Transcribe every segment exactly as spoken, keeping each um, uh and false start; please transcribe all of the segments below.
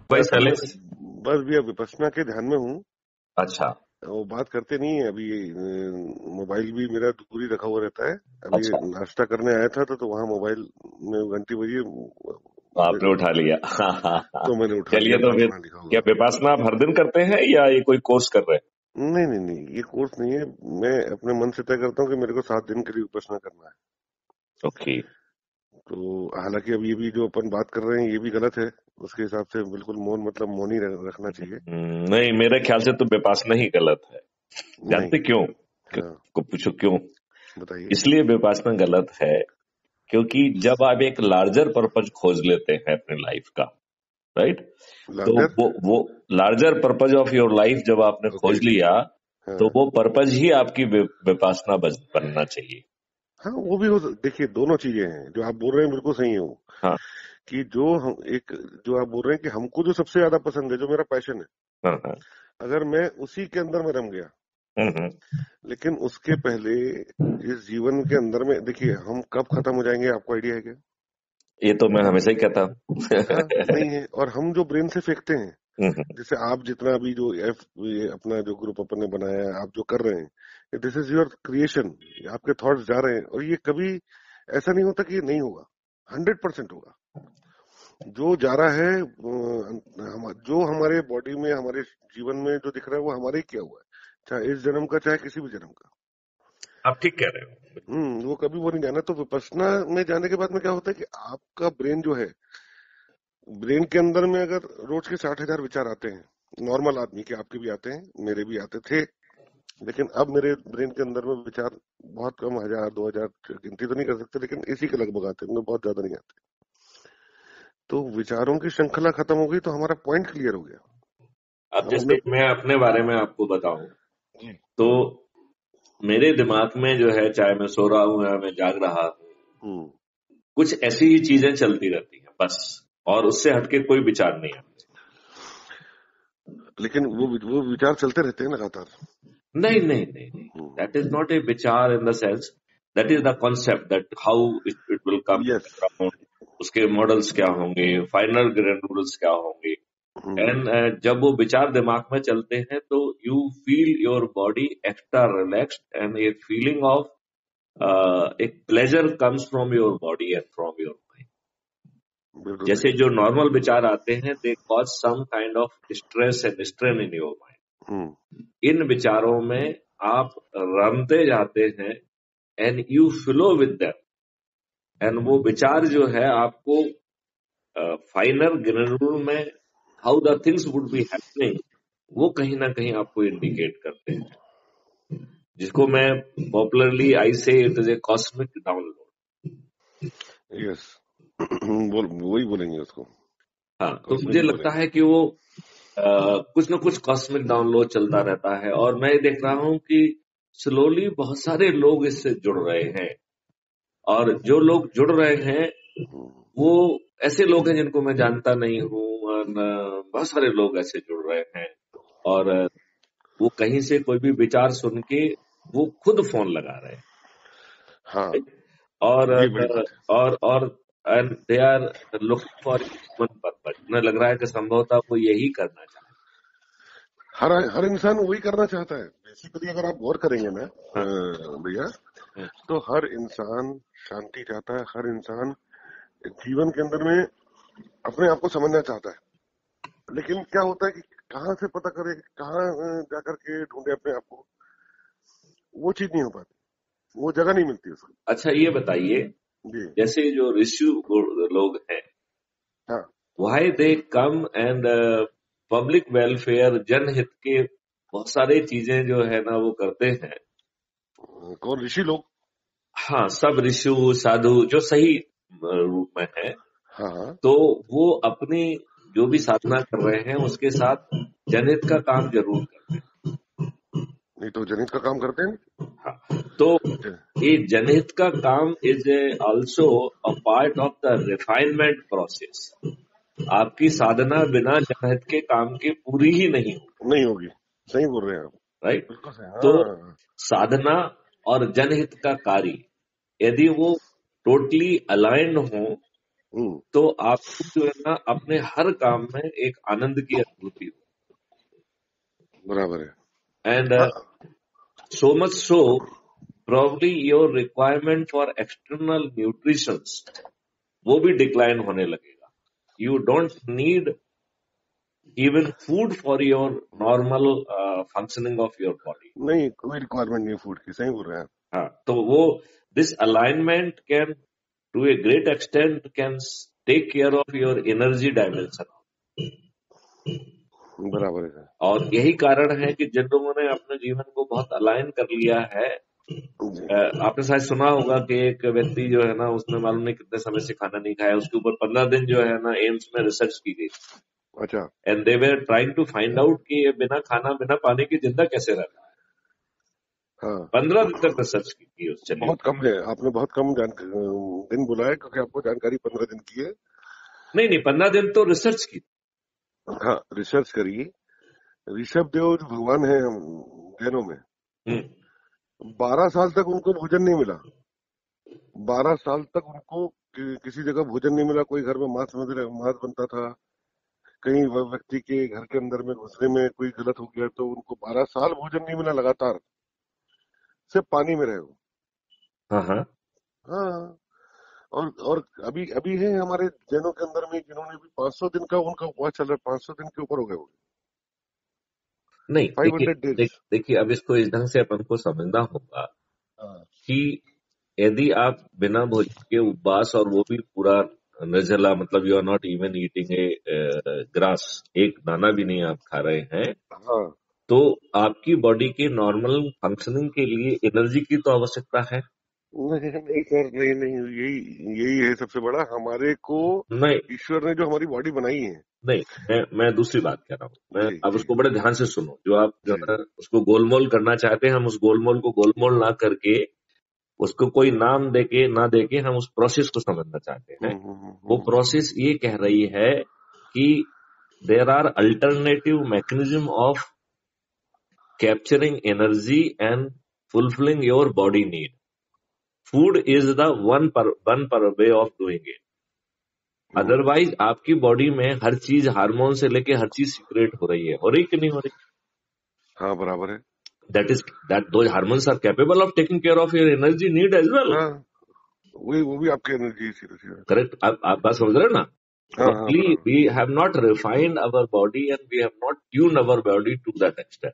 भाई बस सैलेस। बस भैया विपश्यना के ध्यान में हूँ। अच्छा वो बात करते नहीं है अभी। अ, मोबाइल भी मेरा दूर ही रखा हुआ रहता है। अभी अच्छा, नाश्ता करने आया था तो, तो वहाँ मोबाइल में घंटी बजी, आपने उठा लिया। हाँ हाँ हाँ। तो मैंने उठा चलिए, लिया, तो फिर विपश्यना लिखा क्या हुआ। विपासना आप हर दिन करते हैं या ये कोई कोर्स कर रहे नहीं नहीं नहीं, ये कोर्स नहीं है। मैं अपने मन से तय करता हूँ कि मेरे को सात दिन के लिए विपश्यना करना है। हैं? ओके। तो हालांकि अब ये भी जो अपन बात कर रहे हैं ये भी गलत है। उसके हिसाब से बिल्कुल मौन मतलब मौन ही रख- रखना चाहिए। हम्म, नहीं, मेरे ख्याल से तो विपासना ही गलत है। नहीं। जानते क्यों? क्यों- हाँ, को पूछो क्यों? बताइए। इसलिए विपासना गलत है क्योंकि जब आप एक लार्जर पर्पज खोज लेते हैं अपने लाइफ का, राइट, तो लार्जर। वो वो larger purpose of your life जब आपने ओके। खोज लिया, हाँ तो वो पर्पज ही आपकी वि- विपासना बन- बनना चाहिए। हाँ, वो भी हो सक- देखिए, दोनों चीजें हैं जो आप बोल रहे हैं, बिल्कुल सही है वो। हाँ कि जो हम एक, जो आप बोल रहे हैं कि हमको जो सबसे ज्यादा पसंद है, जो मेरा पैशन है, हाँ हाँ। अगर मैं उसी के अंदर में रम गया, हम्म हम्म। लेकिन उसके पहले इस जीवन के अंदर में देखिए हम कब खत्म हो जाएंगे, आपको आइडिया है क्या? ये तो मैं हमेशा ही कहता हाँ, हूँ। नहीं है। और हम जो ब्रेन से फेंकते हैं, हम्म हम्म। जैसे आप जितना अभी जो एफ ये अपना जो ग्रुप अपन ने बनाया है, आप जो कर रहे हैं, दिस इज योर क्रिएशन। आपके थॉट्स जा रहे हैं और ये कभी ऐसा नहीं होता कि ये नहीं होगा। हंड्रेड परसेंट होगा। जो जा रहा है, अ, हम, जो हमारे बॉडी में, हमारे जीवन में जो दिख रहा है, वो हमारे ही किया हुआ है, चाहे इस जन्म का, चाहे किसी भी जन्म का। आप ठीक कह रहे हो। हम्म वो कभी वो नहीं जाना। तो विपश्यना में जाने के बाद में क्या होता है कि आपका ब्रेन जो है, ब्रेन के अंदर में अगर रोज के साठ हजार विचार आते हैं, नॉर्मल आदमी के, आपके भी आते हैं, मेरे भी आते थे, लेकिन अब मेरे ब्रेन के अंदर में विचार बहुत कम, हजार दो हजार, गिनती तो नहीं कर सकते, लेकिन इसी के लगभग आते हैं, उनमें बहुत ज्यादा नहीं आते। तो विचारों की श्रृंखला खत्म हो गई, तो हमारा पॉइंट क्लियर हो गया। अब हम अपने। जैसे मैं अपने बारे में आपको बताऊं, जी। तो मेरे दिमाग में जो है, चाहे मैं सो रहा हूं या मैं जाग रहा हूं, हम्म कुछ ऐसी ही चीजें चलती रहती हैं बस, और उससे हटके कोई विचार नहीं आते। लेकिन वो वो विचार चलते रहते हैं लगातार। नहीं नहीं नहीं नहीं, दैट इज नॉट ए विचार in the sense, that is the concept that how it it will come yes. Around. उसके मॉडल्स क्या होंगे, फाइनल ग्रैंड रूल्स क्या होंगे। हम्म एंड जब वो विचार दिमाग में चलते हैं तो you feel your body extra relaxed, and a feeling of एक pleasure comes from your body and from your mind. बिल्कुल जैसे सही। जो नॉर्मल विचार आते हैं, they cause some kind of stress and strain in your mind. Hmm इन विचारों में आप रमते जाते हैं, and you flow with them, and वो विचार जो है आपको फाइनल ग्रेनुल में how the things would be happening, वो कहीं ना कहीं आपको इंडिकेट करते हैं, जिसको मैं popularly I say it is a cosmic download. Yes. बोल वही बोलेंगे उसको, हाँ, तो कॉस्मिक मुझे ही लगता बोलेंगे। है कि वो आ, कुछ ना कुछ कॉस्मिक डाउनलोड चलता रहता है, और मैं देख रहा हूं कि स्लोली बहुत सारे लोग इससे जुड़ रहे हैं, और जो लोग जुड़ रहे हैं हम्म, वो ऐसे लोग हैं जिनको मैं जानता नहीं हूँ, और बहुत सारे लोग ऐसे जुड़ रहे हैं, और वो कहीं से कोई भी विचार सुन के वो खुद फोन लगा रहे हैं, हाँ, right? और ये बड़ी बात है। और और and they are looking for human purpose. उन्हें लग रहा है कि संभवतः वो यही करना चाहते हर हर इंसान वही करना चाहता है बेसिकली। अगर आप गौर करेंगे ना हैं। अ, भैया, हाँ, तो हर इंसान शांति चाहता है। हर इंसान जीवन के अंदर में अपने आप को समझना चाहता है। लेकिन क्या होता है कि कहाँ से पता करे, कहाँ अ, जाकर के ढूंढे अपने आप को, वो चीज नहीं हो पाती, वो जगह नहीं मिलती उसको। अच्छा ये बताइए, जी। जैसे जो ऋषि लोग हैं, हाँ। Why they come and public welfare, जनहित के बहुत सारे चीजें जो है ना वो करते हैं। कौन ऋषि लोग? हाँ, सब ऋषि साधु जो सही अ, रूप में है, हाँ हाँ। तो वो अपनी जो भी साधना कर रहे हैं उसके साथ जनहित का काम जरूर करते हैं। नहीं तो जनहित का काम करते हैं। हाँ, तो ज- ये जनहित का काम is also a part of the refinement process. आपकी साधना बिना जनहित के काम के पूरी ही नहीं होगी, नहीं होगी। सही बोल रहे हैं आप। राइट। बिल्कुल सही। तो हाँ। साधना और जनहित का कार्य यदि वो टोटली अलाइंड हो, हम्म, तो आपको जो है ना अपने हर काम में एक आनंद की अनुभूति हो। बराबर है। एंड हाँ, so much so probably your requirement for external nutrition वो भी डिक्लाइन होने लगेगा। You don't need even food for your normal uh, functioning of your body। नहीं कोई रिक्वायरमेंट नहीं फूड की, सही बोल रहे हैं आप। हाँ, तो वो this alignment can to a great extent can take care of your energy dimension। बराबर है सर। और यही कारण है कि जिन लोगों ने अपने जीवन को बहुत अलाइन कर लिया है, जी, अ, आपने शायद सुना होगा कि एक व्यक्ति जो है ना उसने मालूम नहीं कितने समय से खाना नहीं खाया, उसके ऊपर पंद्रह दिन जो है ना एम्स में रिसर्च की गई। अच्छा, and they were trying to find out कि ये बिना खाना बिना पानी के जिंदा कैसे रहता है। हाँ, पंद्रह दिन तक रिसर्च की गई उस चलिए। बहुत कम है, आपने बहुत कम जान दिन बोला है, क्योंकि आपको जानकारी पंद्रह दिन की है। नहीं नहीं, पंद्रह दिन तो रिसर्च की। हाँ, रिसर्च करिए। ऋषभ देव जो भगवान है हम जैनों में, हम्म, बारह साल तक उनको भोजन नहीं मिला। बारह साल तक उनको कि, किसी जगह भोजन नहीं मिला। कोई घर में मांस वगैरह मांस बनता था, कहीं वह व्यक्ति के घर के अंदर में घुसने में कोई गलत हो गया तो उनको बारह साल भोजन नहीं मिला लगातार, सिर्फ पानी में रहे वो। हाँ हाँ। हाँ, और और अभी अभी है हमारे जैनों के अंदर में जिन्होंने भी पाँच सौ दिन का उनका उपवास चल रहा है, पाँच सौ दिन के ऊपर हो गए वो, नहीं फाइव देखिए, हंड्रेड डेज। देख, देखिए अब इसको इस ढंग से अपन को समझना होगा हाँ, कि यदि आप बिना भोजन के उपवास और वो भी पूरा निर्जला, मतलब you are not even eating a grass, एक दाना भी नहीं आप खा रहे हैं, हाँ, तो आपकी बॉडी के नॉर्मल फंक्शनिंग के लिए एनर्जी की तो आवश्यकता है। नहीं नहीं सर, नहीं नहीं, यही यही है सबसे बड़ा हमारे को नहीं ईश्वर ने जो हमारी बॉडी बनाई है। नहीं, मैं मैं दूसरी बात कह रहा हूँ। मैं जी अब जी उसको बड़े ध्यान से सुनो। जो आप जो जी। है उसको गोलमोल करना चाहते हैं, हम उस गोलमोल को गोलमोल ना करके उसको कोई नाम देके ना देके हम उस प्रोसेस को समझना चाहते हैं। हम्म हम्म वो हम्म प्रोसेस ये कह रही है कि there are alternative mechanism of capturing energy and fulfilling your body need. Food is the one per one per way of doing it. Hmm, otherwise आपकी बॉडी में हर चीज, हार्मोन से लेके हर चीज सीक्रेट हो रही है। हो रही कि नहीं हो रही? हाँ बराबर है। That is that those hormones are capable of taking care of your energy need as well. हाँ, वही वो भी आपकी एनर्जी सीधा सीधा। करेक्ट? आप, आप बात समझ रहे हो ना? हाँ हाँ Probably बराबर, we have not refined our body and we have not tuned our body to that extent।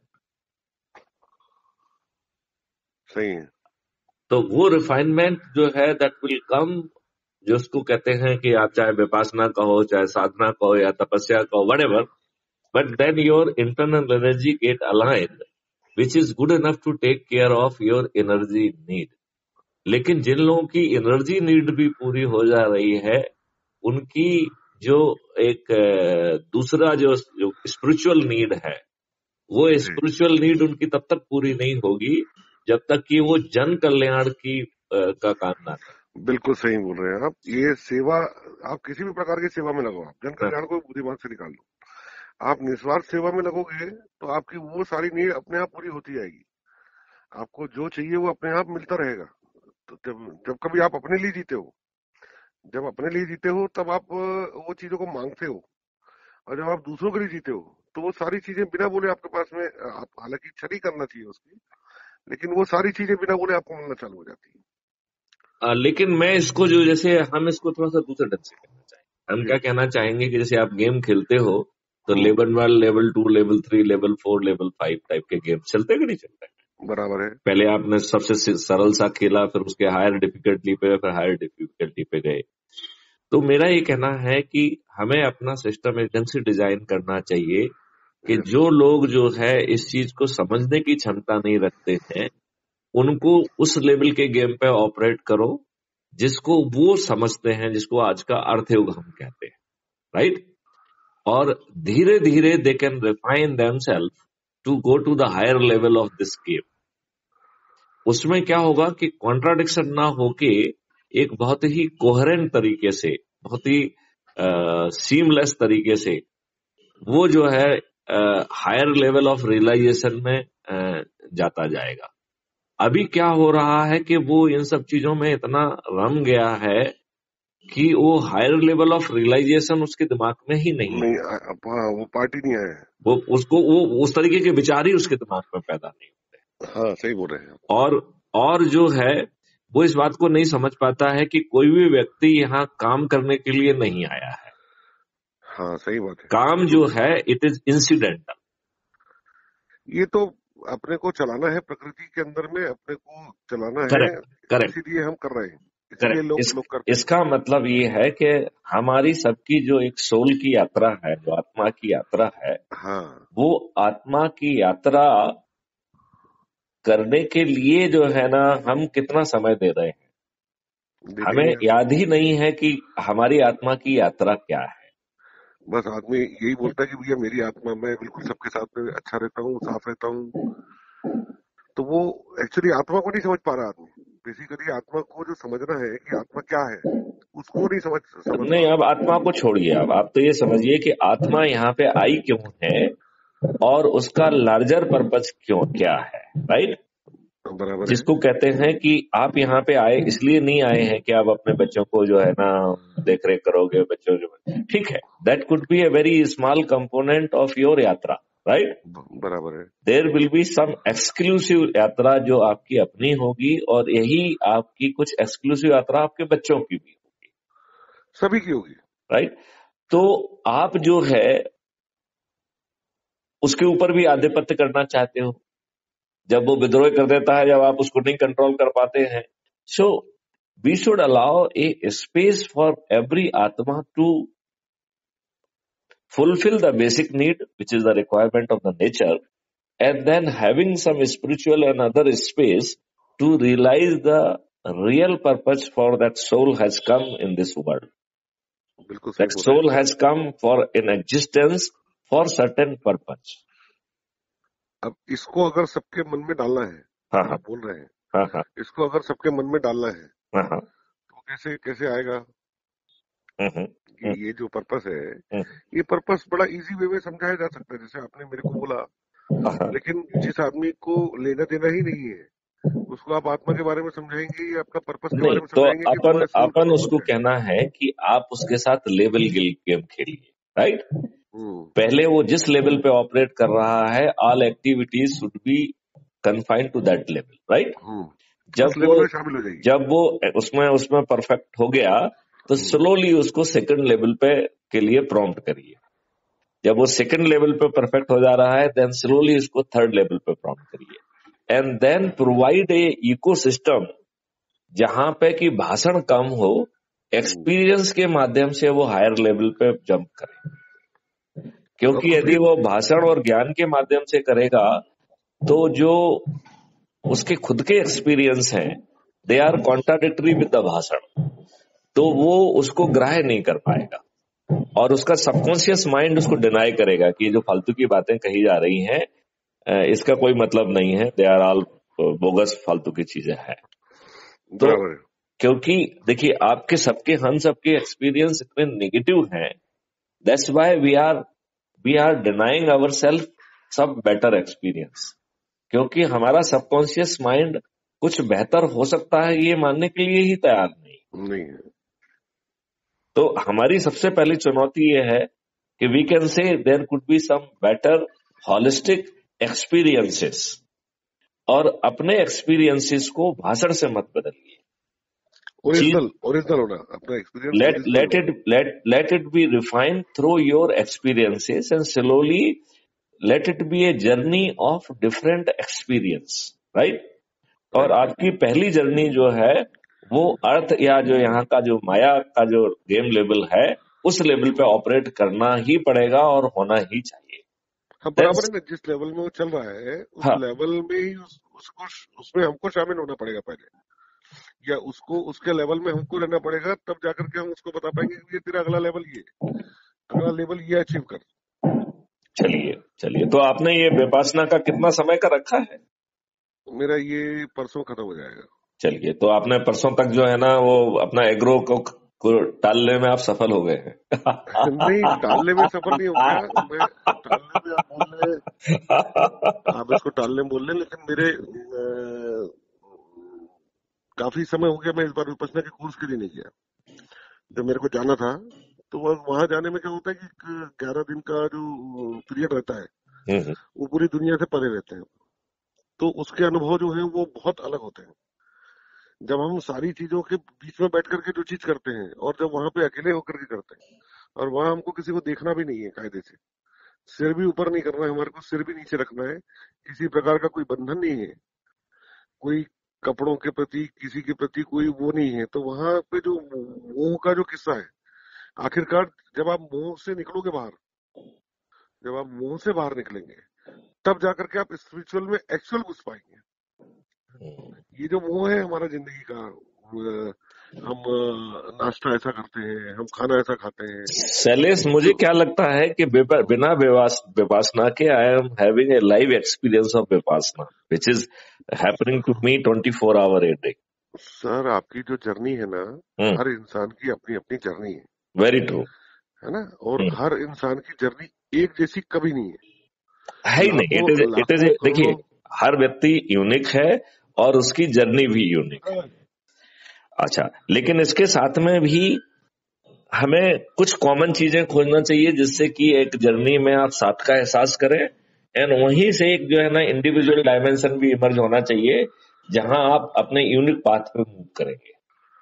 सही है। तो वो रिफाइनमेंट जो है दैट विल कम, जो उसको कहते हैं कि आप चाहे विपासना कहो, चाहे साधना कहो या तपस्या कहो, whatever, but then your internal energy get aligned which is good enough to take care of your energy need। लेकिन जिन लोगों की एनर्जी नीड भी पूरी हो जा रही है, उनकी जो एक अ, दूसरा जो जो स्पिरिचुअल नीड है, वो जी, स्पिरिचुअल नीड उनकी तब तक पूरी नहीं होगी जब तक कि वो जन कल्याण की अ, का काम ना करें। बिल्कुल सही बोल रहे हैं आप। ये सेवा, आप किसी भी प्रकार की सेवा में लगो, आप जन हाँ, कल्याण को बुद्धिमान से निकाल लो। आप निस्वार्थ सेवा में लगोगे तो आपकी वो सारी नीड अपने आप पूरी होती जाएगी। आपको जो चाहिए वो अपने आप मिलता रहेगा। तो जब जब कभी आप अपने लिए जीते हो, जब अपने लिए जीते हो तब आप अ, वो चीजों को मांगते हो, और जब आप दूसरों के लिए जीते हो तो वो सारी चीजें बिना बोले आपके पास में, अ, आप हालांकि इच्छा नहीं करना चाहिए उसकी, लेकिन वो सारी चीजें बिना बोले आपको मिलना चालू हो जाती अ, लेकिन मैं इसको जो जैसे हम इसको थोड़ा सा दूसरे ढंग से कहना चाहेंगे। है। हम जी। क्या कहना चाहेंगे कि जैसे आप गेम खेलते हो तो hmm, level one, level two, level three, level four, level five type के गेम चलते कि नहीं चलते? बराबर है। पहले आपने सबसे स- सरल सा खेला, फिर उसके हायर डिफिकल्टी पे, फिर हायर डिफिकल्टी पे गए। तो मेरा ये कहना है कि हमें अपना सिस्टम एक ढंग से डिजाइन करना चाहिए कि यस। जो लोग जो है इस चीज को समझने की क्षमता नहीं रखते हैं, उनको उस लेवल के गेम पे ऑपरेट करो जिसको वो समझते हैं, जिसको आज का अर्थयोग हम कहते हैं, राइट? और धीरे धीरे they can refine themselves to go to the higher level of this game. उसमें क्या होगा कि कॉन्ट्राडिक्शन ना होके एक बहुत ही कोहेरेंट तरीके से, बहुत ही सीमलेस तरीके से वो जो है हायर लेवल ऑफ रियलाइजेशन में अ, जाता जाएगा। अभी क्या हो रहा है कि वो इन सब चीजों में इतना रम गया है कि वो हायर लेवल ऑफ रियलाइजेशन उसके दिमाग में ही नहीं है, नहीं आ- हाँ, वो पार्टी नहीं आया है। वो उसको वो उस तरीके के विचार ही उसके दिमाग में पैदा नहीं होते। हाँ, सही बोल रहे हैं आप। और और जो है वो इस बात को नहीं समझ पाता है कि कोई भी व्यक्ति यहाँ काम करने के लिए नहीं आया है। हाँ, सही बात है। काम जो है इट इज इंसिडेंटल। ये तो अपने को चलाना है, प्रकृति के अंदर में अपने को चलाना है, करेक्ट करेक्ट इसीलिए हम कर रहे हैं, इसलिए करेक्ट लोग इस, लोग करते हैं। इसका मतलब ये है कि हमारी सबकी जो एक सोल की यात्रा है, जो आत्मा की यात्रा है, हाँ, वो आत्मा की यात्रा करने के लिए जो है ना हम कितना समय दे रहे हैं, देते हमें ही हैं। याद ही नहीं है कि हमारी आत्मा की यात्रा क्या है। बस आदमी यही बोलता है कि भैया मेरी आत्मा, मैं बिल्कुल सबके साथ में अच्छा रहता हूँ, साफ रहता हूँ, तो वो एक्चुअली आत्मा को नहीं समझ पा रहा आदमी। बेसिकली आत्मा को जो समझना है कि आत्मा क्या है, उसको नहीं समझ समझ नहीं, रहा। अब आत्मा को छोड़िए, अब आप तो ये समझिए कि आत्मा यहाँ पे आई क्यों है और उसका लार्जर पर्पज क्यों क्या है, राइट। बराबर है। जिसको कहते हैं कि आप यहाँ पे आए इसलिए नहीं आए हैं कि आप अपने बच्चों को जो है ना देख रेख करोगे, बच्चों जो, ठीक है, that could be a very small component of your यात्रा, राइट। बराबर है। There will be some exclusive यात्रा जो आपकी अपनी होगी, और यही आपकी कुछ एक्सक्लूसिव यात्रा आपके बच्चों की भी होगी, सभी की होगी, राइट। तो आप जो है उसके ऊपर भी आधिपत्य करना चाहते हो, जब वो विद्रोह कर देता है, जब आप उसको नहीं कंट्रोल कर पाते हैं। So we should allow a space for every आत्मा to fulfill the basic need, which is the requirement of the nature, and then having some spiritual and other space to realize the real purpose for that soul has come in this world. बिल्कुल सही That बोल रहे soul हैं। has come for an existence for certain purpose. अब इसको अगर सबके मन में डालना है, हाँ जो हाँ आप बोल रहे हैं, हाँ हाँ इसको अगर सबके मन में डालना है हाँ हाँ तो कैसे कैसे आएगा हम्म, हम्म, कि ये जो पर्पस है, हम्म, ये पर्पस बड़ा इजी वे में समझाया जा सकता है, जैसे आपने मेरे को बोला। हाँ, हाँ। लेकिन जिस आदमी को लेना देना ही नहीं है, उसको आप आत्मा के बारे में समझाएंगे या अपना पर्पस के नहीं बारे में तो समझाएंगे कि अपन तुम्हारे सोल का अपन पर्पस उसको क्या है। कहना है कि आप उसके साथ लेवल गेम खेलिए, राइट। हम्म, पहले वो जिस लेवल पे ऑपरेट कर रहा है, all activities should be confined to that level, right. Hmm, जब उस वो लेवल में शामिल हो जाएगी। जब वो उसमें उसमें परफेक्ट हो गया तो हम्म, स्लोली उसको सेकंड लेवल पे के लिए प्रॉम्प्ट करिए। जब वो सेकंड लेवल पे परफेक्ट हो जा रहा है, देन स्लोली उसको थर्ड लेवल पे प्रॉम्प्ट करिए, and then provide a ecosystem जहां पे कि भाषण कम हो, एक्सपीरियंस के माध्यम से वो हायर लेवल पे जंप करे। क्योंकि अब यदि फिर वो भाषण और ज्ञान के माध्यम से करेगा तो जो उसके खुद के एक्सपीरियंस हैं they are contradictory with the भाषण, तो वो उसको ग्राह्य नहीं कर पाएगा और उसका सबकॉन्शियस माइंड उसको डिनाई करेगा कि जो फालतू की बातें कही जा रही हैं इसका कोई मतलब नहीं है, दे आर ऑल बोगस, फालतू की चीजें हैं। तो बराबर है। क्योंकि देखिए आपके सबके हम सबके एक्सपीरियंस इतने नेगेटिव हैं, that's why we are we are denying our self सब बेटर एक्सपीरियंस, क्योंकि हमारा सबकॉन्शियस माइंड कुछ बेहतर हो सकता है ये मानने के लिए ही तैयार नहीं। नहीं है। तो हमारी सबसे पहली चुनौती ये है कि we can say there could be some better holistic experiences, और अपने एक्सपीरियंसेस को भाषण से मत बदलिए। ओरिजिनल ओरिजिनल होना, अपना एक्सपीरियंस let ओरिजिनल let होना। it let let it be refined through your experiences, and slowly let it be a journey of different experience, right? और राइट। आपकी पहली जर्नी जो है वो अर्थ या जो यहाँ का जो माया का जो गेम लेवल है उस लेवल पे ऑपरेट करना ही पड़ेगा और होना ही चाहिए। हाँ, Then, बराबर है ना, जिस लेवल में वो चल रहा है उस हाँ लेवल में ही उस, उसको उसमें हमको शामिल होना पड़ेगा पहले, या उसको उसके लेवल में हमको रहना पड़ेगा, तब जाकर के हम उसको बता पाएंगे कि ये तेरा अगला लेवल, ये अगला लेवल ये अचीव कर। चलिए चलिए, तो आपने ये विपासना का कितना समय का रखा है? मेरा ये परसों खत्म हो जाएगा। चलिए, तो आपने परसों तक जो है ना वो अपना एग्रो को, को टालने में आप सफल हो गए हैं। नहीं, टालने में सफल नहीं हो गया मैं। टालने में आप बोल रहे, आप इसको टालने में बोल रहे, लेकिन मेरे आ, काफी समय हो गया मैं इस बार विपश्यना के कोर्स के लिए नहीं गया, जब मेरे को जाना था तो वहां जाने में क्या होता है कि ग्यारह दिन का जो पीरियड रहता है वो पूरी दुनिया से परे रहते हैं, तो उसके अनुभव जो है वो बहुत अलग होते हैं। जब हम सारी चीजों के बीच में बैठ करके जो चीज करते हैं और जब वहां पे अकेले होकर के करते हैं, और वहां हमको किसी को देखना भी नहीं है कायदे से, सिर भी ऊपर नहीं करना है हमारे को, सिर भी नीचे रखना है, किसी प्रकार का कोई बंधन नहीं है, कोई कपड़ों के प्रति किसी के प्रति कोई वो नहीं है, तो वहां पे जो मोह का जो किस्सा है, आखिरकार जब आप मोह से निकलोगे बाहर, जब आप मोह से बाहर निकलेंगे तब जाकर के आप स्पिरिचुअल में एक्चुअल घुस पाएंगे। ये जो मोह है हमारा जिंदगी का, हम नाश्ता ऐसा करते हैं, हम खाना ऐसा खाते हैं। शैलेश, मुझे क्या लगता है कि बिना विपासना के I am having a live experience of Vipassana which is happening to me twenty four hour a day. Sir आपकी जो जर्नी है ना, हर इंसान की अपनी अपनी जर्नी है। वेरी ट्रू है ना, और हर इंसान की जर्नी एक जैसी कभी नहीं है, है ही नहीं। इट इज इट इज देखिए, हर व्यक्ति यूनिक है और उसकी जर्नी भी यूनिक है। अच्छा, लेकिन इसके साथ में भी हमें कुछ कॉमन चीजें खोजना चाहिए जिससे कि एक जर्नी में आप साथ का एहसास करें, एंड वहीं से एक जो है ना इंडिविजुअल डायमेंशन भी इमर्ज होना चाहिए जहां आप अपने यूनिक पाथ पे मूव करेंगे।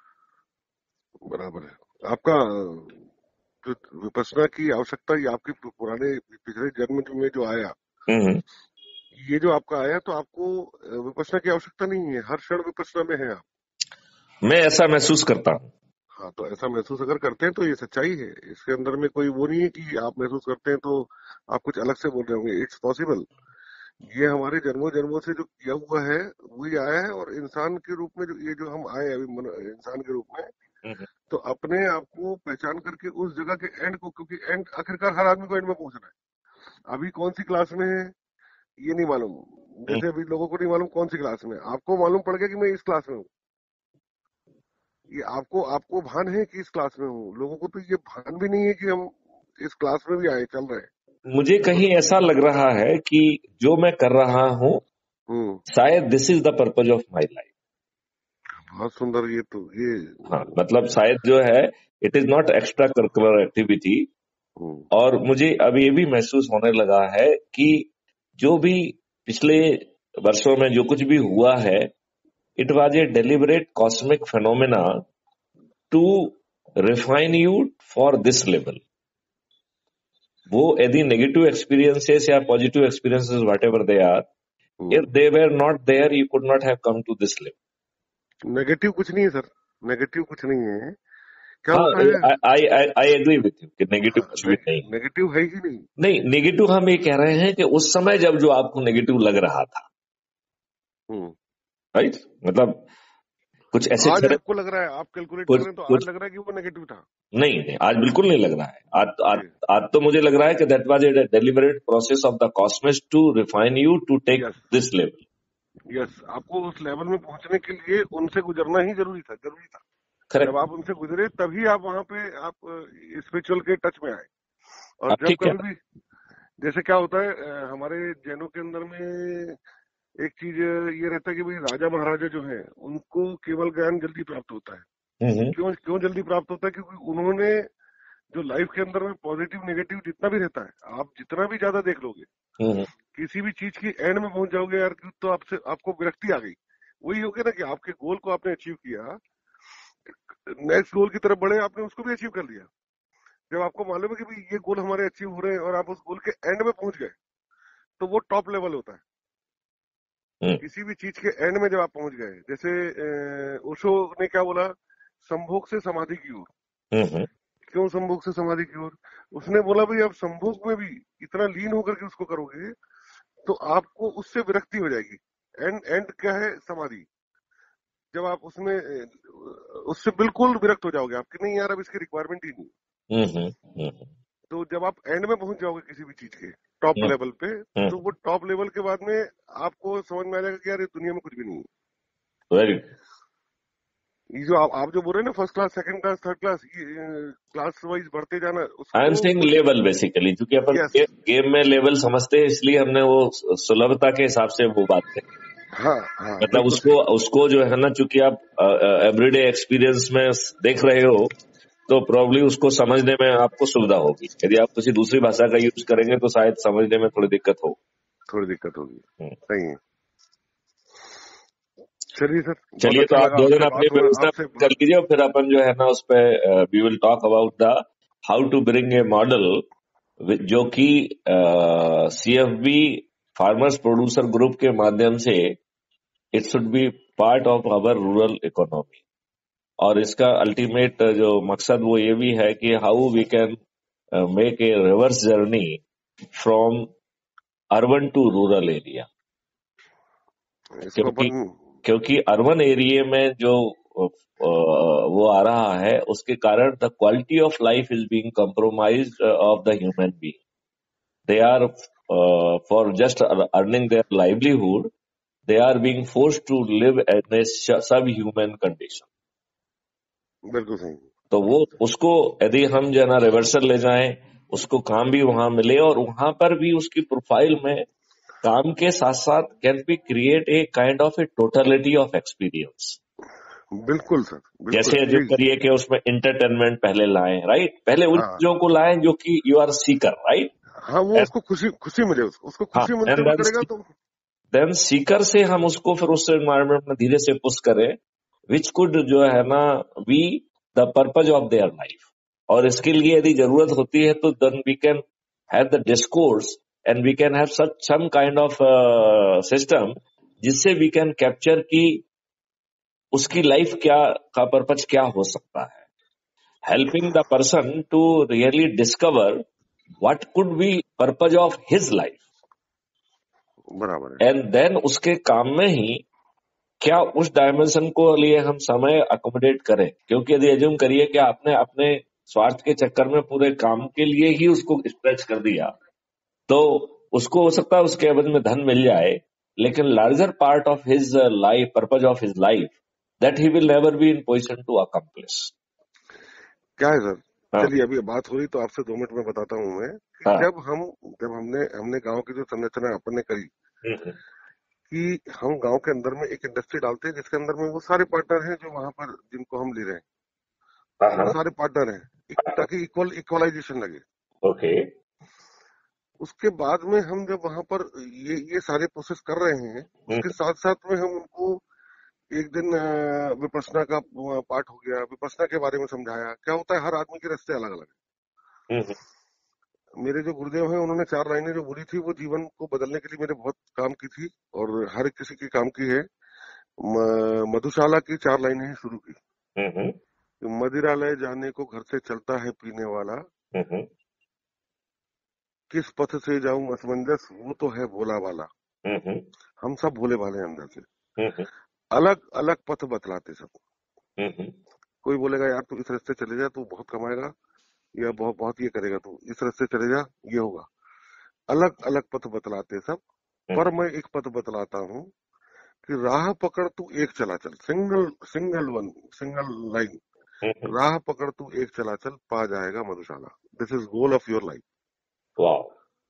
बराबर है। आपका जो विपश्यना की आवश्यकता, ये आपके पुराने पिछले जन्म में जो आया, ये जो आपका आया, तो आपको विपश्यना की आवश्यकता नहीं है, हर क्षण विपश्यना में है आप। मैं ऐसा महसूस करता हूँ। हाँ, तो ऐसा महसूस अगर करते हैं तो ये सच्चाई है, इसके अंदर में कोई वो नहीं है कि आप महसूस करते हैं तो आप कुछ अलग से बोल रहे होंगे। It's possible. ये हमारे जन्मों जन्मों से जो किया हुआ है वही आया है, और इंसान के रूप में जो ये जो हम आए अभी इंसान के रूप में, तो अपने आप को पहचान करके उस जगह के एंड को, क्योंकि एंड आखिरकार हर आदमी को एंड में पहुंचना है। अभी कौन सी क्लास में है ये नहीं मालूम, जैसे अभी लोगों को नहीं मालूम कौन सी क्लास में, आपको मालूम पड़ गया कि मैं इस क्लास में हूँ, ये आपको आपको भान है कि इस क्लास में हूँ। लोगों को तो ये भान भी नहीं है कि हम इस क्लास में भी आए, चल रहे हैं। मुझे कहीं ऐसा लग रहा है कि जो मैं कर रहा हूँ शायद this is the purpose of my life. बहुत सुंदर। ये तो ये हाँ, मतलब शायद जो है it is not extra curricular activity. और मुझे अब ये भी महसूस होने लगा है कि जो भी पिछले वर्षों में जो कुछ भी हुआ है, it was a deliberate cosmic phenomena to refine you for this level. वो यदि नेगेटिव एक्सपीरियंसेस या positive experiences whatever they are, if they were not there you could not have come to this level. Negative कुछ नहीं है sir, negative कुछ नहीं है। क्या होता है, I I I agree with you कि नेगेटिव कुछ भी नहीं, नेगेटिव है ही नहीं। नहीं, नेगेटिव हम ये कह रहे हैं कि उस समय जब जो आपको नेगेटिव लग रहा था, राइट, मतलब कुछ ऐसे आज आपको लग रहा है, आप कैलकुलेट कर रहे हैं तो आज लग रहा है कि वो नेगेटिव था। नहीं नहीं, आज बिल्कुल नहीं लग रहा है। आज आज, आज तो मुझे लग रहा है कि that was a deliberate process of the cosmos to refine you to take this level. Yes, आपको उस लेवल में पहुंचने के लिए उनसे गुजरना ही जरूरी था, जरूरी था। Correct. जब आप उनसे गुजरे तभी आप वहां पे आप स्पिरिचुअल के टच में आए। और जब कभी भी जैसे क्या होता है, हमारे जैनों के अंदर में एक चीज ये रहता है कि भाई राजा महाराजा जो है उनको केवल ज्ञान जल्दी प्राप्त होता है। क्यों क्यों जल्दी प्राप्त होता है? क्योंकि उन्होंने जो लाइफ के अंदर में पॉजिटिव नेगेटिव जितना भी रहता है, आप जितना भी ज्यादा देख लोगे, किसी भी चीज की एंड में पहुंच जाओगे यार, तो आपसे आपको विरक्ति आ गई। वही हो गया ना कि आपके गोल को आपने अचीव किया, नेक्स्ट गोल की तरफ बढ़े, आपने उसको भी अचीव कर लिया। जब आपको मालूम है कि भाई ये गोल हमारे अचीव हो रहे हैं और आप उस गोल के एंड में पहुंच गए, तो वो टॉप लेवल होता है। किसी भी चीज के एंड में जब आप पहुंच गए, जैसे ओशो ने क्या बोला, संभोग से समाधि की ओर। क्यों संभोग से समाधि की ओर? उसने बोला भाई आप संभोग में भी इतना लीन होकर के उसको करोगे तो आपको उससे विरक्ति हो जाएगी। एंड एंड क्या है? समाधि। जब आप उसमें उससे बिल्कुल विरक्त हो जाओगे, आपकी नहीं यार अब इसकी रिक्वायरमेंट ही नहीं। तो जब आप एंड में पहुंच जाओगे किसी भी चीज के टॉप लेवल पे, तो वो टॉप लेवल के बाद में आपको समझ में आ जाएगा कि यार ये दुनिया में कुछ भी नहीं है। वेरी ये जो आप, आप जो बोल रहे हैं ना, first class, second class, third class, class wise बढ़ते जाना, I am saying level basically, क्योंकि अपन yes. गेम में लेवल समझते हैं, इसलिए हमने वो सुलभता के हिसाब से वो बात कही। हाँ, हाँ, मतलब उसको उसको जो है ना, चूंकि आप एवरीडे एक्सपीरियंस में देख रहे हो, तो प्रॉब्ली उसको समझने में आपको सुविधा होगी। यदि आप किसी दूसरी भाषा का यूज करेंगे तो शायद समझने में थोड़ी दिक्कत हो थोड़ी दिक्कत होगी। हम्म। सही है। चलिए सर, बहुत चलिए, तो अच्छा आप लगा दो दिन आपसे अपनी बात हुआ व्यवस्था आपसे कर लीजिए और फिर अपन जो है ना उस पे we will talk about the how to bring a model जो कि सीएफबी फार्मर्स प्रोड्यूसर ग्रुप के माध्यम से it should be part of our rural economy. और इसका अल्टीमेट जो मकसद वो ये भी है कि how we can make a reverse journey from urban to rural area. इसको क्योंकि अपन क्योंकि अर्बन एरिया में जो अ, वो आ रहा है उसके कारण the quality of life is being compromised of the human being. They are for just earning their livelihood, they are being forced to live in a subhuman condition। बिल्कुल सही। तो वो उसको यदि हम जो है ना रिवर्सल ले जाएं, उसको काम भी वहां मिले और वहां पर भी उसकी प्रोफाइल में काम के साथ साथ can be create a kind of a totality of experience. बिल्कुल सर, बिल्कुल जैसे जो यही। करिए कि उसमें एंटरटेनमेंट पहले लाएं, राइट, पहले उन हाँ चीजों को लाएं जो कि यू आर सीकर, राइट। हाँ, वो उसको खुशी खुशी मिले, उसको उसको हाँ, खुशी मिलते एंड हुए करेगा तो देन सीकर से हम उसको फिर उस एनवायरमेंट में धीरे से पुश करें विच कुड जो है ना be the purpose of their life. और इसके लिए यदि जरूरत होती है तो then we can have the discourse and we can have such some kind of system जिससे वी कैन कैप्चर की उसकी लाइफ क्या का पर्पज क्या हो सकता है, helping the person to really discover what could be purpose of his life. बराबर है। एंड देन उसके काम में ही क्या उस डायमेंशन को लिए हम समय अकोमोडेट करें। क्योंकि यदि एज्यूम करिए कि आपने अपने स्वार्थ के चक्कर में पूरे काम के लिए ही उसको स्ट्रेच कर दिया तो उसको हो सकता है उसके एवज में धन मिल जाए, लेकिन larger part of his life, purpose of his life, that he will never be in position to accomplish. क्या है सर, हाँ, चलिए अभी बात हो रही तो आपसे दो मिनट में बताता हूँ मैं कि हाँ, जब हम जब हमने हमने गांव की जो संरचना अपन ने करी हम्म, कि हम गांव के अंदर में एक इंडस्ट्री डालते हैं जिसके अंदर में वो सारे पार्टनर हैं जो वहां पर जिनको हम ले रहे हैं, हाँ, वो हाँ, सारे पार्टनर हैं, एक, ताकि इक्वल इक्वलाइजेशन लगे। ओके, उसके बाद में हम जब वहां पर ये ये सारे प्रोसेस कर रहे हैं, उसके साथ साथ में हम उनको एक दिन अ, विपश्यना का पार्ट हो गया, विपश्यना के बारे में समझाया। क्या होता है, हर आदमी के रास्ते अलग अलग है। हम्म, मेरे जो गुरुदेव हैं उन्होंने चार लाइनें जो बोली थी वो जीवन को बदलने के लिए मेरे बहुत काम की थी और हर किसी की काम की है। म- मधुशाला की चार लाइनें ही शुरू की। हम्म, मदिरालय जाने को घर से चलता है पीने वाला, हम्म, किस पथ से जाऊं असमंजस, वो तो है भोला वाला। हम्म, हम सब भोले भाले हैं अंदर से, हम्म, अलग अलग पथ बतलाते सब। हम्म, कोई बोलेगा यार तू इस रास्ते चले जा, तू बहुत कमाएगा, या बहुत बहुत ये करेगा, तू इस रास्ते चले जा, ये होगा। अलग अलग पथ बतलाते सब, पर मैं एक पथ बतलाता हूँ कि राह पकड़ तू एक चला चल, single single one single line, hmm, राह पकड़ तू एक चला चल, पा जाएगा मधुशाला। This is goal of your life. वाह।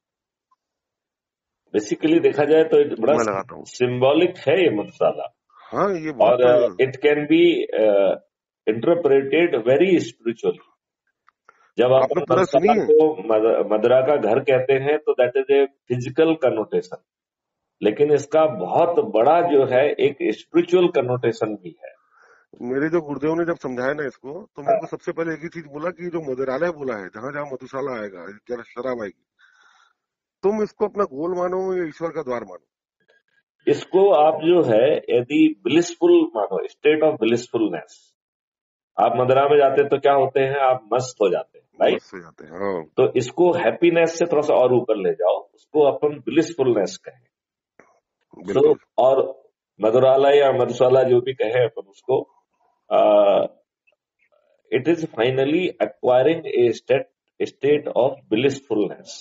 बेसिकली देखा जाए तो एक बड़ा मैं लगाता हूँ। सिंबॉलिक है ये मधुशाला। हाँ ये और बहुत it can be interpreted very spiritually. जब आपने अपन पूरा सुनी मधुशाला है। को मद- मदरा का घर कहते हैं तो that is a physical connotation, लेकिन इसका बहुत बड़ा जो है एक स्पिरिचुअल कनोटेशन भी है। मेरे जो गुरुदेव ने जब समझाया ना इसको, तो मेरे को सबसे पहले एक ही चीज बोला कि जो मदिरालय बोला है, जहां जहां मधुशाला आएगा, जरा शराब आएगी, तुम इसको अपना गोल मानो या ईश्वर का द्वार मानो। इसको आप जो है यदि ब्लिसफुल मानो, स्टेट ऑफ ब्लिसफुलनेस। आप मदरा में जाते तो क्या होते हैं, आप मस्त हो जाते हैं, राइट। मस्त हो जाते हैं। हाँ तो इसको हैप्पीनेस से थोड़ा सा और ऊपर ले जाओ, उसको अपन ब्लिसफुलनेस कहें। सो बिल्कुल। और मधुराला या मधुशाला जो भी कहे अपन उसको, it is finally acquiring a state state of blissfulness,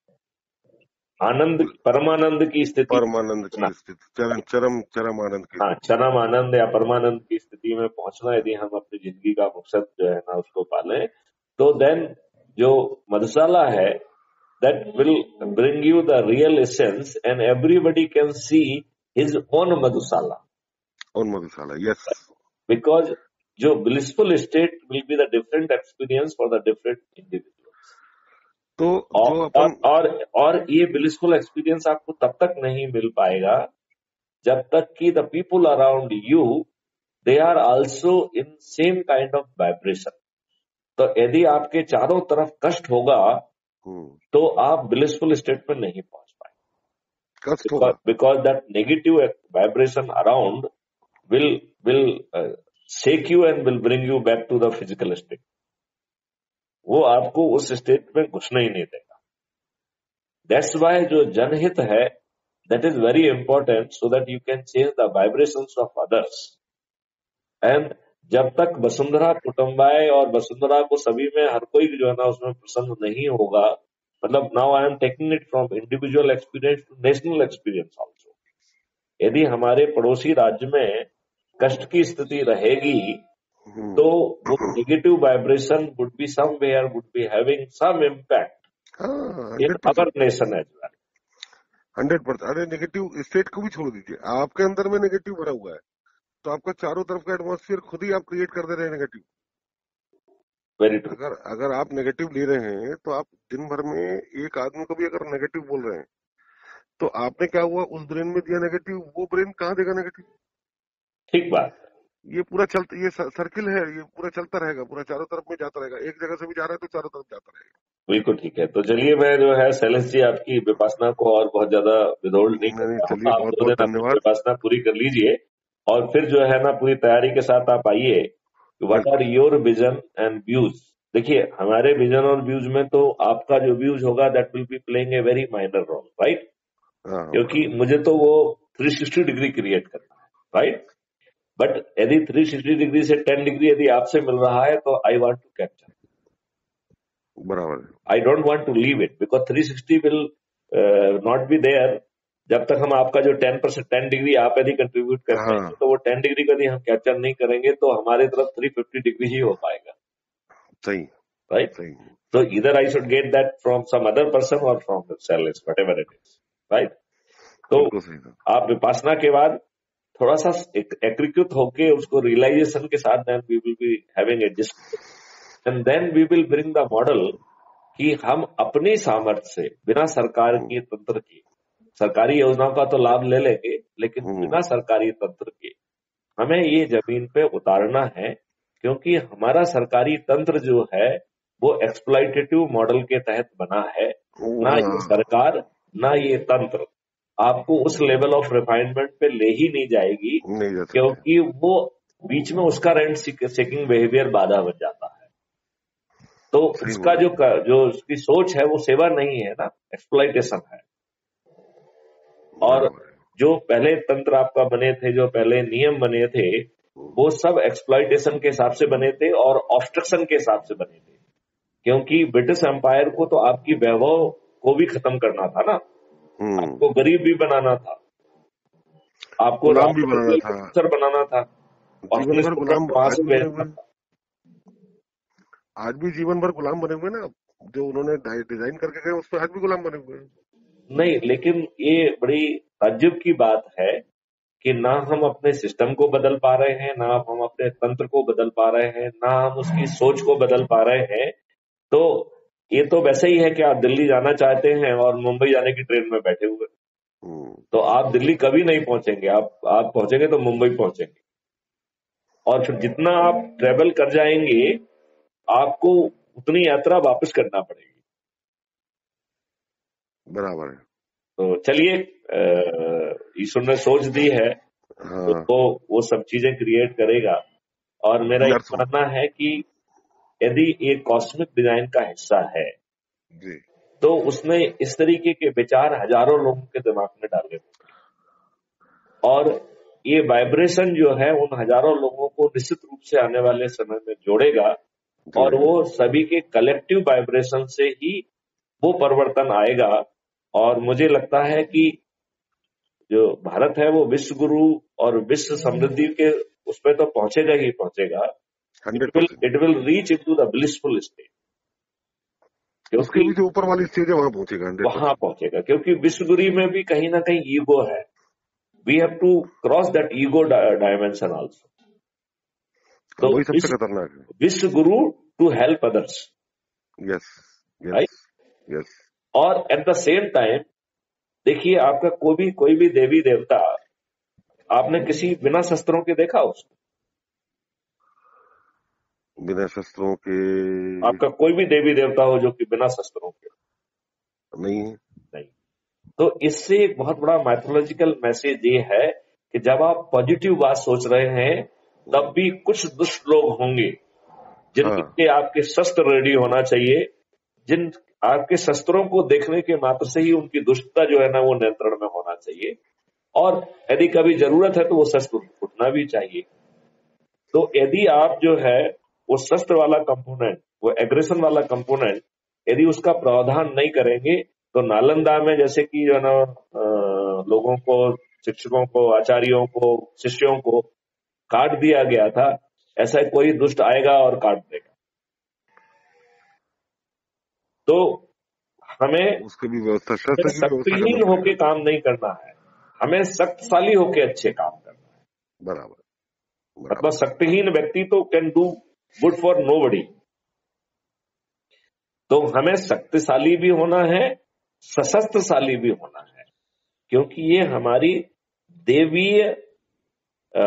आनंद, परमानंद की स्थिति में परमानंद पहुंचना। की स्थिति, चरम चरम चरम आनंद की हाँ, स्थिति। चरम आनंद या परमानंद की स्थिति में पहुंचना यदि हम अपनी जिंदगी का मकसद जो है ना उसको पालें, तो देन जो मधुशाला है that will bring you the real essence and everybody can see his own madhusala, और मधुशाला, यस। because जो blissful state will be the different experience for the different individuals. तो और जो अपन और और ये blissful experience आपको तब तक नहीं मिल पाएगा जब तक कि the people around you they are also in same kind of vibration. तो यदि आपके चारों तरफ कष्ट होगा तो आप blissful state में नहीं पहुंच पाएंगे. कष्ट होगा because that negative vibration around will will uh, shake you and will bring you back to the physical state. वो आपको उस स्टेट में घुसने ही नहीं देगा. That's why जो जनहित है that is very important so that you can change the vibrations of others. And जब तक वसुंधरा कुटुंबाय और वसुंधरा को सभी में हर कोई जो है ना उसमें प्रसन्न नहीं होगा, मतलब now I am taking it from individual experience to national experience also. यदि हमारे पड़ोसी राज्य में कष्ट की स्थिति रहेगी तो वो negative vibration would be somewhere would be having some impact in our nation as well. Hundred percent. अरे नेगेटिव स्टेट को भी छोड़ दीजिए, आपके अंदर में नेगेटिव भरा हुआ है तो आपका चारों तरफ का एटमॉस्फेयर खुद ही आप क्रिएट कर दे रहे हैं नेगेटिव. Very true. अगर अगर आप नेगेटिव ले रहे हैं तो आप दिन भर में एक आदमी को भी अगर नेगेटिव बोल रहे हैं तो आपने क्या हुआ, उस ब्रेन में दिया नेगेटिव, वो ब्रेन कहाँ देगा नेगेटिव. ठीक बात. ये पूरा चलता, ये सर्किल है, ये पूरा चलता रहेगा, पूरा चारों तरफ में जाता रहेगा. एक जगह से भी जा रहा है तो चारों तरफ जाता रहेगा. बिल्कुल ठीक है. तो चलिए मैं जो है शैलेश जी आपकी विपासना को और बहुत ज्यादा विधोल नहीं करता हूँ. आप दो दिन अपनी विपासना पूरी कर लीजिए और फिर जो है ना पूरी तैयारी के साथ आप आइए. What are your vision and views. देखिए हमारे विजन और व्यूज में तो आपका जो व्यूज होगा that will be playing a very minor role, right. क्योंकि मुझे तो वो थ्री सिक्सटी डिग्री क्रिएट करना है, राइट. बट यदि थ्री सिक्सटी डिग्री से टेन डिग्री यदि आपसे मिल रहा है तो आई वांट टू कैप्चर. बराबर. I don't want to leave it because three sixty will not be there जब तक हम आपका जो टेन परसेंट टेन डिग्री आप यदि कंट्रीब्यूट करते हैं तो वो टेन डिग्री को यदि हम कैप्चर नहीं करेंगे तो हमारे तरफ थ्री फिफ्टी डिग्री ही हो पाएगा. सही, राइट. तो इधर I should get that from some other person और फ्रॉम Shailesh, whatever it is, right. तो आप विपासना के बाद थोड़ा सा एकीकृत होके उसको रियलाइजेशन के साथ then we will be having a discussion and then we will bring the model कि हम अपनी सामर्थ्य से बिना सरकार के तंत्र की, सरकारी योजनाओं का तो लाभ ले लेंगे लेकिन बिना सरकारी तंत्र के हमें ये जमीन पे उतारना है. क्योंकि हमारा सरकारी तंत्र जो है वो एक्सप्लॉइटेटिव मॉडल के तहत बना है. ना ये सरकार ना ये तंत्र आपको उस लेवल ऑफ रिफाइनमेंट पे ले ही नहीं जाएगी नहीं क्योंकि वो बीच में उसका रेंट सीकिंग बिहेवियर बाधा बन जाता है. तो उसका जो जो उसकी सोच है वो सेवा नहीं है ना, एक्सप्लॉइटेशन है. और जो पहले तंत्र आपका बने थे, जो पहले नियम बने थे वो सब एक्सप्लॉइटेशन के हिसाब से बने थे और ऑब्स्ट्रक्शन के हिसाब से बने थे. क्योंकि ब्रिटिश एम्पायर को तो आपकी वैभव को भी खत्म करना था ना, आपको गरीब भी बनाना था, आपको गुलाम भी बनाना था, बनाना था और जीवन भर गुलाम. आज भी जीवन भर गुलाम बने हुए ना, जो उन्होंने डिजाइन करके गए उस पर आज भी गुलाम बने हुए हैं. नहीं, लेकिन ये बड़ी ताज्जुब की बात है कि ना हम अपने सिस्टम को बदल पा रहे हैं, ना हम अपने तंत्र को बदल पा रहे हैं, ना हम उसकी सोच को बदल पा रहे हैं. तो ये तो वैसे ही है कि आप दिल्ली जाना चाहते हैं और मुंबई जाने की ट्रेन में बैठे हुए, तो आप दिल्ली कभी नहीं पहुंचेंगे. आप आप पहुंचेंगे तो मुंबई पहुंचेंगे और फिर जितना आप ट्रेवल कर जाएंगे आपको उतनी यात्रा वापस करना पड़ेगी. बराबर है. तो चलिए, ईश्वर ने सोच दी है तो वो वो सब चीजें क्रिएट करेगा. और मेरा ये मानना है कि यदि ये कॉस्मिक डिजाइन का हिस्सा है जी, तो उसने इस तरीके के विचार हजारों लोगों के दिमाग में डाले और ये वाइब्रेशन जो है उन हजारों लोगों को निश्चित रूप से आने वाले समय में जोड़ेगा और वो सभी के कलेक्टिव वाइब्रेशन से ही वो परिवर्तन आएगा. और मुझे लगता है कि जो भारत है वो विश्व गुरु और विश्व समृद्धि के उस पर तो पहुंचेगा ही पहुंचेगा. It will it will reach into the blissful state. उसके भी जो ऊपर वाली स्टेज है वहां पहुंचेगा, वहां पहुंचेगा. क्योंकि विश्व गुरु में भी कहीं ना कहीं ईगो है. We have to cross that ego dimension also. तो वही सबसे विश्व खतरनाक है। विश्व गुरु to help others, yes right. Yes yes. और एट द सेम टाइम देखिए, आपका कोई भी कोई भी देवी देवता आपने किसी बिना शस्त्रों के देखा उसको? बिना शस्त्रों के आपका कोई भी देवी देवता हो जो कि बिना शस्त्रों के? नहीं है। नहीं। तो इससे एक बहुत बड़ा मैथोलॉजिकल मैसेज ये है कि जब आप पॉजिटिव बात सोच रहे हैं तब भी कुछ दुष्ट लोग होंगे जिनके हाँ आपके शस्त्र रेडी होना चाहिए, जिन आपके शस्त्रों को देखने के मात्र से ही उनकी दुष्टता जो है ना वो नियंत्रण में होना चाहिए, और यदि कभी जरूरत है तो वो शस्त्र उठना भी चाहिए। तो यदि आप जो है वो शस्त्र वाला कंपोनेंट, वो एग्रेशन वाला कंपोनेंट यदि उसका प्रावधान नहीं करेंगे तो नालंदा में जैसे कि जो है ना अ, लोगों को, शिक्षकों को, आचार्यों को, शिष्यों को काट दिया गया था, ऐसा कोई दुष्ट आएगा और काट देगा। तो हमें उसकी भी व्यवस्था, शस्त्र की भी व्यवस्था करना शक्तिहीन होके पड़ेगा। काम नहीं करना है, हमें शक्तिशाली होके अच्छे काम करना है। बराबर मतलब बराबर। शक्तिहीन व्यक्ति तो can do good for nobody. तो हमें शक्तिशाली भी होना है, सशस्त्रशाली भी होना है, क्योंकि ये हमारी देवीय अ,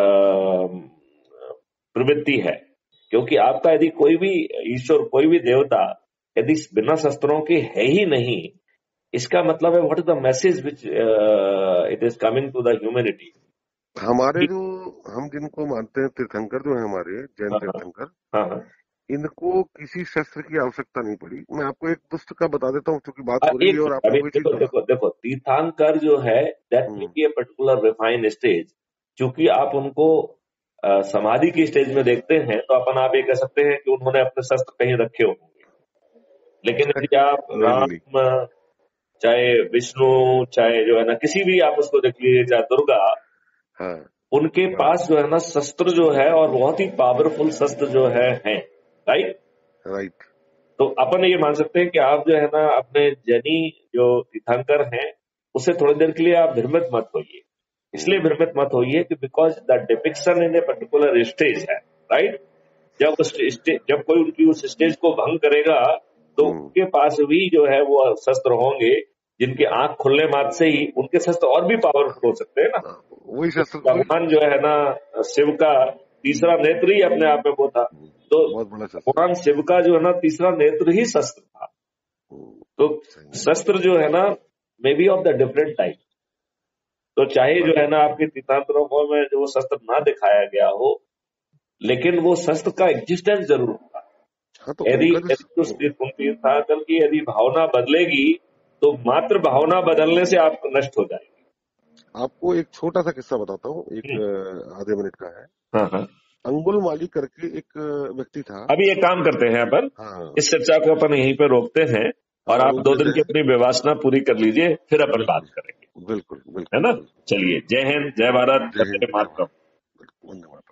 प्रवृत्ति है। क्योंकि आपका यदि कोई भी ईश्वर, कोई भी देवता यदि बिना शस्त्रों के है ही नहीं, इसका मतलब है what is the message which it is coming to the humanity. हमारे जो, हम जिनको मानते हैं तीर्थंकर जो है हमारे जैन हाँ तीर्थंकर, हाँ हाँ। इनको किसी शस्त्र की आवश्यकता नहीं पड़ी। मैं आपको एक दुष्ट का बता देता हूँ, क्योंकि बात और हो रही एक है और आपने अभी वही चीज देखो बोला। देखो देखो तीर्थंकर जो है that may hmm, be a particular refine stage. क्योंकि आप उनको अ, समाधि की स्टेज में देखते हैं तो अपन आप ये कह सकते हैं कि उन्होंने अपने शस्त्र कहीं रखे होंगे। लेकिन यदि आप मेनली राम, चाहे विष्णु, चाहे जो है ना किसी भी आप उसको देख लीजिए, चाहे दुर्गा, हाँ उनके बराबर। पास जो है ना शस्त्र जो है और बहुत ही पावरफुल शस्त्र जो है हैं, राइट। राइट। तो अपन ये मान सकते हैं कि आप जो है ना अपने जैनी जो तीर्थंकर हैं उससे थोड़ी देर के लिए आप भ्रमित मत होइए। इसलिए हम्म, भ्रमित मत होइए कि because the depiction in a particular stage है, राइट। जब उस स्टेज, जब कोई उनकी उस स्टेज को भंग करेगा तो हम्म, उनके पास भी जो है वो शस्त्र होंगे जिनके आंख खुलने मात्र से ही उनके शस्त्र और भी पावरफुल हो सकते हैं ना। हाँ, वही तो शस्त्र वही। भगवान जो है ना शिव का तीसरा नेत्र ही अपने आप में वो था। हम्म, तो बहुत बड़ा शस्त्र है। भगवान शिव का जो है ना तीसरा नेत्र ही शस्त्र था। हम्म, तो सही है। शस्त्र जो है ना may be of the different type. तो चाहे जो है बराबर। ना आपके तीर्थंकरों को में जो शस्त्र ना दिखाया गया हो, लेकिन वो शस्त्र का एग्जिस्टेंस जरूर होगा। हाँ तो यदि उनका जो, यदि उस तीर्थ- उन तीर्थंकर की यदि भावना बदलेगी तो मात्र भावना बदलने से आप नष्ट हो जाएगी। आपको एक छोटा सा किस्सा बताता हूँ, एक हम्म, अ, आधे मिनट का है। हाँ हाँ। अंगुल माली करके एक अ, व्यक्ति था। अभी एक काम करते हैं अपन, हाँ इस चर्चा को अपन यहीं पे रोकते हैं और हाँ, आप रोक दो दिन देते की हैं। अपनी व्यवासना पूरी कर लीजिए, फिर अपन बात बिल्कुल करेंगे, बिल्कुल है बिल्कुल ना। बिल्कुल। चलिए, जय हिंद, जय भारत, जय हिंद वंदे जय भारत। मातरम। धन्यवाद।